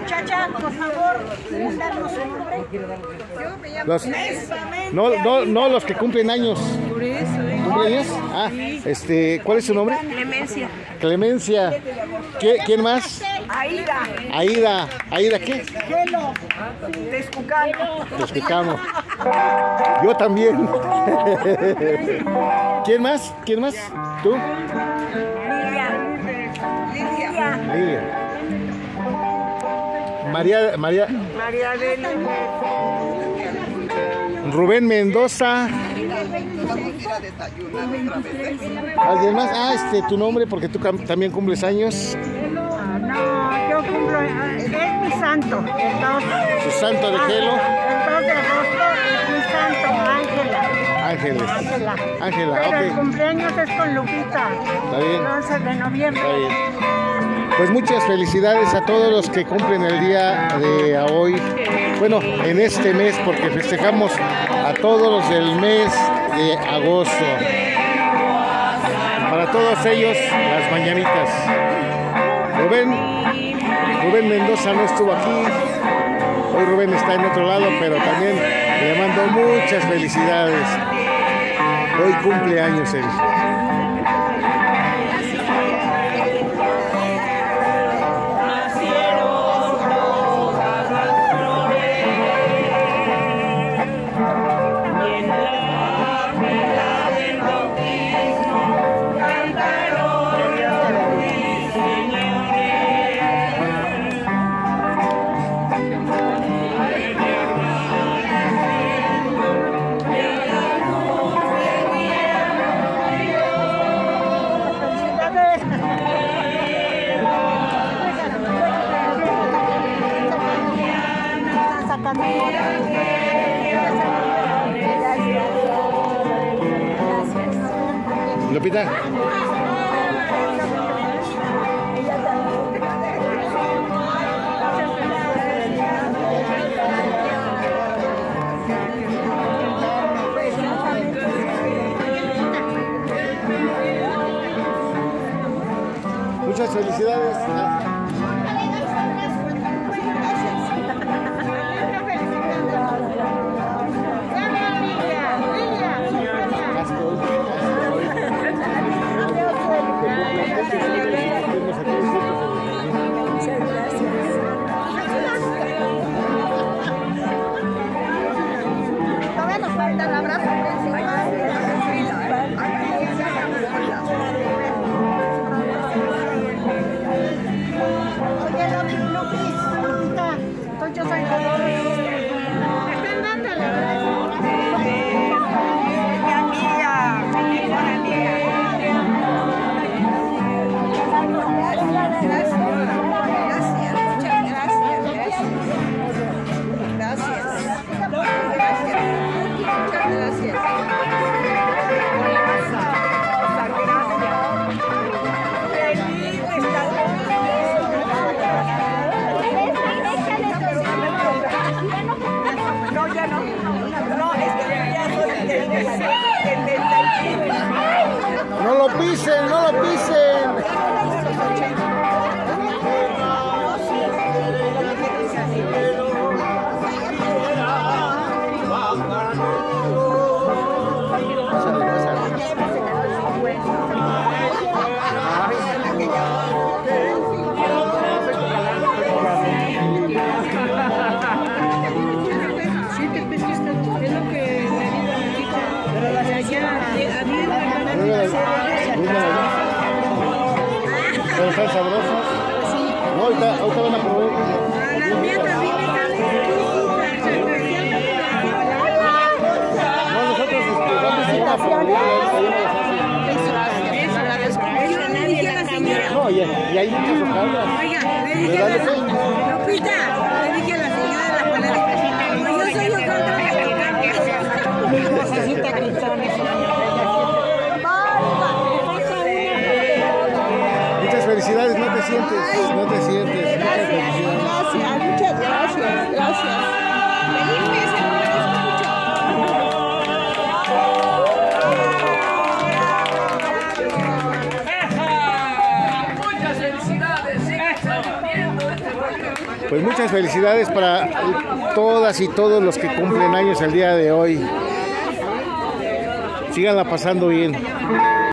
Muchacha, por favor, ¿quieren darnos su nombre? Yo me llamo No, los que cumplen años. Por eso, ¿Cumpleaños? Ah, ¿cuál es su nombre? Clemencia. Clemencia. ¿Quién más? Aida. ¿Aida qué? Gelo. Texcucano. Texcucano. Yo también. ¿Quién más? ¿Tú? Lilia. María Adela. Rubén Mendoza. ¿Alguien más? Ah, tu nombre, porque tú también cumples años. No, yo cumplo, es mi santo, el 2. Su santo de Gelo. El 2 de agosto es mi santo, Ángela, Pero ok. el cumpleaños es con Lupita. Está bien. El 11 de noviembre. Está bien. Pues muchas felicidades a todos los que cumplen el día de hoy. Bueno, en este mes, porque festejamos a todos los del mes de agosto. Para todos ellos, las mañanitas. Rubén Mendoza no estuvo aquí. Hoy Rubén está en otro lado, pero también le mando muchas felicidades. Hoy cumple años él. Lupita. Muchas felicidades. No lo pisen, no lo pisen. Pero están sabrosas. Sí. No, ahorita van a probar. Las mías también están No, nosotros vamos a ir a probar. Eso, la descubrieron. Nadie la señora. No, y hay muchas hojas. Oiga, le dije a la señora. Lupita, le dije a la señora de la panadería. Como yo soy un contrato. Necesita cristales. Muchas felicidades, no te sientes. Muchas gracias. Feliz mes, Muchas felicidades, sigan viendo este programa. Pues muchas felicidades para todas y todos los que cumplen años el día de hoy. Síganla pasando bien.